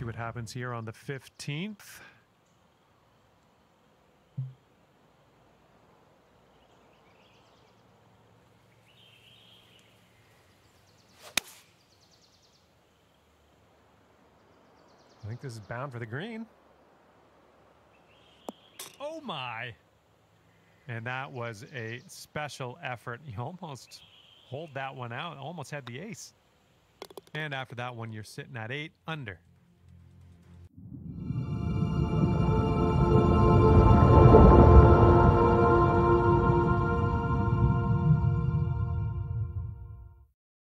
what happens here on the 15th. I think this is bound for the green. Oh my! And that was a special effort. You almost hold that one out. Almost had the ace. And after that one, you're sitting at 8 under.